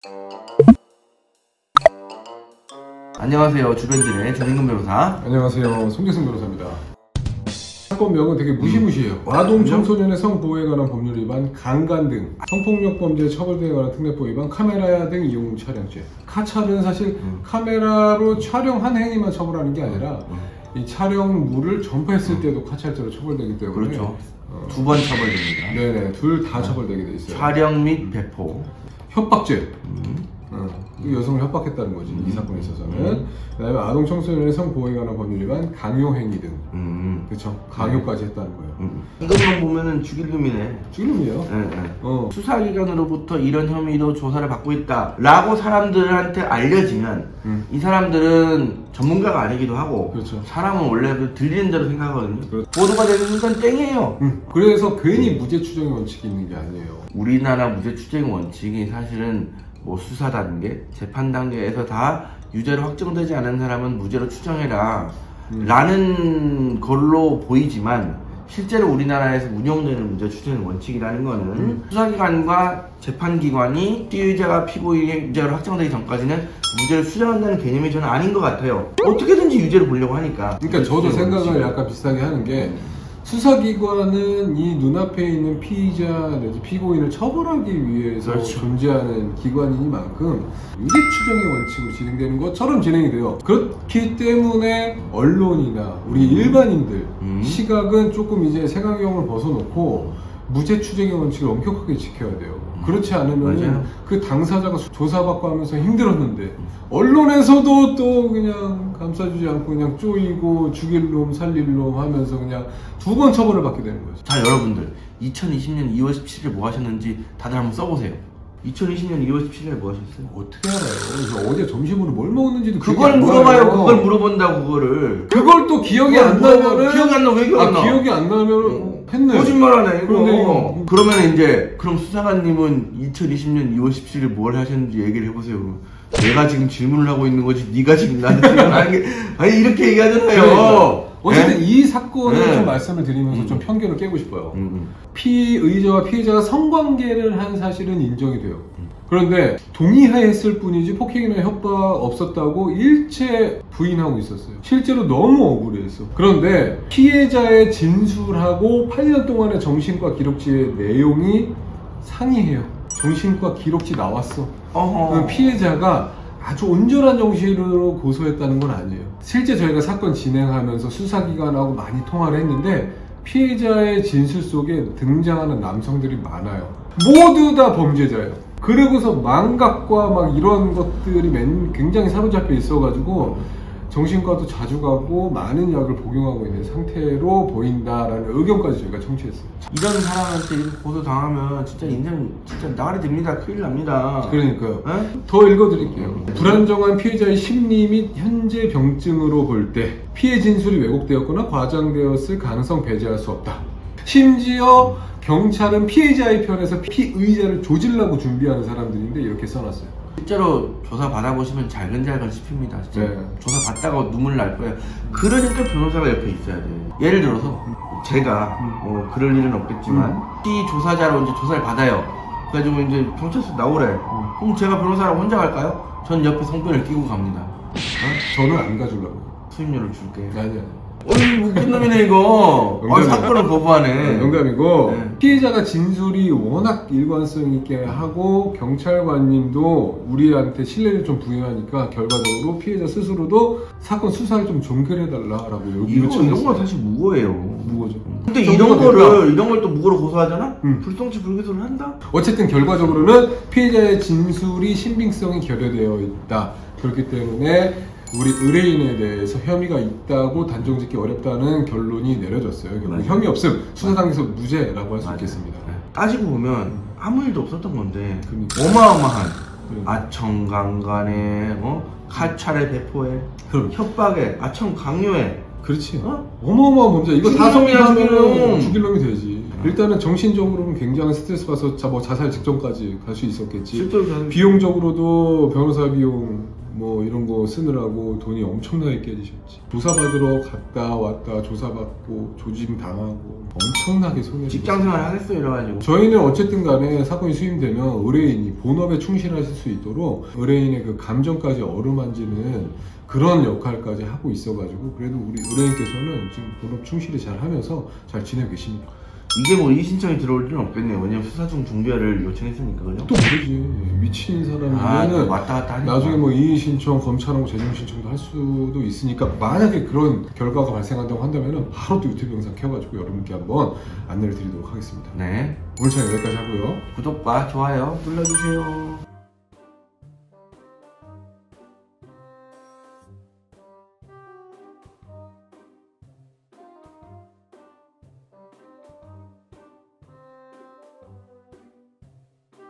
안녕하세요. 주변진의 전인근 변호사. 안녕하세요. 송재승 변호사입니다. 사건명은 되게 무시무시해요. 아동 청소년의 성보호에 관한 법률 위반, 강간 등 성폭력 범죄 처벌 등에 관한 특례법 위반, 카메라 등 이용 촬영죄. 카찰은 사실 카메라로 촬영한 행위만 처벌하는 게 아니라 이 촬영물을 전파했을 때도 카찰죄로 처벌되기 때문에 그렇죠. 두 번 처벌됩니다. 네네, 둘 다 처벌되게 돼 있어요. 촬영 및 배포. 협박죄. 여성을 협박했다는 거지, 이 사건에 있어서는. 그다음에 아동 청소년의 성보호에 관한 법률 위반, 강요행위 등. 그렇죠. 강요까지 했다는 거예요. 이것만 보면은 죽일 놈이네. 죽일 놈이에요. 네. 수사기관으로부터 이런 혐의로 조사를 받고 있다 라고 사람들한테 알려지면 이 사람들은 전문가가 아니기도 하고, 그렇죠. 사람은 원래 들리는 대로 생각하거든요. 그렇죠. 보도가 되는 순간 땡이에요. 그래서 괜히 무죄 추정의 원칙이 있는 게 아니에요. 우리나라 무죄 추정 원칙이 사실은 뭐 수사 단계, 재판 단계에서 다 유죄로 확정되지 않은 사람은 무죄로 추정해라 라는 걸로 보이지만, 실제로 우리나라에서 운영되는 무죄 추정 원칙이라는 거는 수사기관과 재판기관이 피의자가 피고인의 유죄로 확정되기 전까지는 무죄를 추정한다는 개념이 저는 아닌 것 같아요. 어떻게든지 유죄를 보려고 하니까. 그러니까 저도 생각을 약간 비슷하게 하는 게, 수사기관은 이 눈앞에 있는 피의자 내지 피고인을 처벌하기 위해서 그렇죠. 존재하는 기관이니만큼 유죄 추정의 원칙으로 진행되는 것처럼 진행이 돼요. 그렇기 때문에 언론이나 우리 일반인들 시각은 조금 이제 색안경을 벗어놓고 무죄 추정의 원칙을 엄격하게 지켜야 돼요. 그렇지 않으면 그 당사자가 조사받고 하면서 힘들었는데 언론에서도 또 그냥 감싸주지 않고 그냥 쪼이고 죽일 놈 살릴 놈 하면서 그냥 두 번 처벌을 받게 되는 거죠. 자, 여러분들 2020년 2월 17일 뭐 하셨는지 다들 한번 써보세요. 2020년 2월 17일에 뭐 하셨어요? 어떻게 알아요? 그래서 어제 점심으로 뭘 먹었는지도 그걸 물어봐요. 그걸 물어본다고 그거를. 그걸 또 기억이 안 나면은, 기억이 안 나. 왜 기억 안 나? 기억이 안 나면 했네. 거짓말하네 이거. 이거. 그러면 이제 그럼 수사관님은 2020년 2월 17일 뭘 하셨는지 얘기를 해보세요. 내가 지금 질문을 하고 있는 거지 네가 지금 나한테 질문하는 게 아니 이렇게 얘기하잖아요. 그러니까. 어쨌든 네? 이 사건을 네. 좀 말씀을 드리면서 좀 편견을 깨고 싶어요. 피의자와 피해자가 성관계를 한 사실은 인정이 돼요. 그런데 동의하였을 뿐이지 폭행이나 협박 없었다고 일체 부인하고 있었어요. 실제로 너무 억울했어. 그런데 피해자의 진술하고 8년 동안의 정신과 기록지의 내용이 상이해요. 정신과 기록지 나왔어. 피해자가 아주 온전한 정신으로 고소했다는 건 아니에요. 실제 저희가 사건 진행하면서 수사기관하고 많이 통화를 했는데 피해자의 진술 속에 등장하는 남성들이 많아요. 모두 다 범죄자예요. 그러고서 망각과 막 이런 것들이 굉장히 사로잡혀 있어가지고 정신과도 자주 가고 많은 약을 복용하고 있는 상태로 보인다라는 의견까지 저희가 청취했어요. 이런 사람한테 이렇게 고소 당하면 진짜 인생 진짜 나가리 됩니다. 큰일 납니다. 그러니까요. 에? 더 읽어드릴게요. 불안정한 피해자의 심리 및 현재 병증으로 볼 때 피해 진술이 왜곡되었거나 과장되었을 가능성 배제할 수 없다. 심지어 경찰은 피해자의 편에서 피의자를 조질라고 준비하는 사람들인데 이렇게 써놨어요. 실제로 조사 받아보시면 잘근잘근 씹힙니다. 진짜. 네. 조사 받다가 눈물 날 거예요. 그러니까 변호사가 옆에 있어야 돼요. 예를 들어서 제가 그럴 일은 없겠지만 피 조사자로 이제 조사를 받아요. 그래가지고 이제 경찰서 나오래. 그럼 제가 변호사랑 혼자 갈까요? 전 옆에 성변을 끼고 갑니다. 저는 안 가주려고요. 수임료를 줄게. 아니야. 어이 웃긴 놈이네 이거. 사건을 거부하네. 농담이고. 네. 피해자가 진술이 워낙 일관성 있게 하고 경찰관님도 우리한테 신뢰를 좀 부여하니까 결과적으로 피해자 스스로도 사건 수사를 좀 종결해달라라고 이런 건 사실 무고예요. 무고죠. 근데 이런 걸 또 무고로 고소하잖아? 불성치 불기소를 한다? 어쨌든 결과적으로는 피해자의 진술이 신빙성이 결여되어 있다. 그렇기 때문에 우리 의뢰인에 대해서 혐의가 있다고 단정짓기 어렵다는 결론이 내려졌어요. 결국 혐의 없음, 수사 단계에서 무죄라고 할 수 있겠습니다. 따지고 보면 아무 일도 없었던 건데 그러니까. 어마어마한 아청강간에 카찰의 배포에 협박에 아청강요에 그렇지. 어마어마한 범죄. 이거 다 성립하면 죽일 놈이 되지. 일단은 정신적으로는 굉장히 스트레스 받아서 자살 직전까지 갈 수 있었겠지. 비용적으로도 변호사 비용 뭐 이런 거 쓰느라고 돈이 엄청나게 깨지셨지. 조사받으러 갔다 왔다 조사받고 조짐 당하고 엄청나게 손해. 직장생활 하겠어 이래가지고. 저희는 어쨌든 간에 사건이 수임되면 의뢰인이 본업에 충실하실 수 있도록 의뢰인의 그 감정까지 어루만지는 그런 역할까지 하고 있어가지고 그래도 우리 의뢰인께서는 지금 본업 충실히 잘 하면서 잘 지내고 계십니다. 이게 뭐 이의 신청이 들어올 일은 없겠네요. 왜냐면 수사 중 중재를 요청했으니까, 그죠? 또 모르지. 미친 사람이면은 왔다 갔다 하니까. 나중에 뭐 이의 신청, 검찰하고 재정 신청도 할 수도 있으니까 만약에 그런 결과가 발생한다고 한다면은 바로 또 유튜브 영상 켜가지고 여러분께 한번 안내를 드리도록 하겠습니다. 네. 오늘 촬영 여기까지 하고요. 구독과 좋아요 눌러주세요.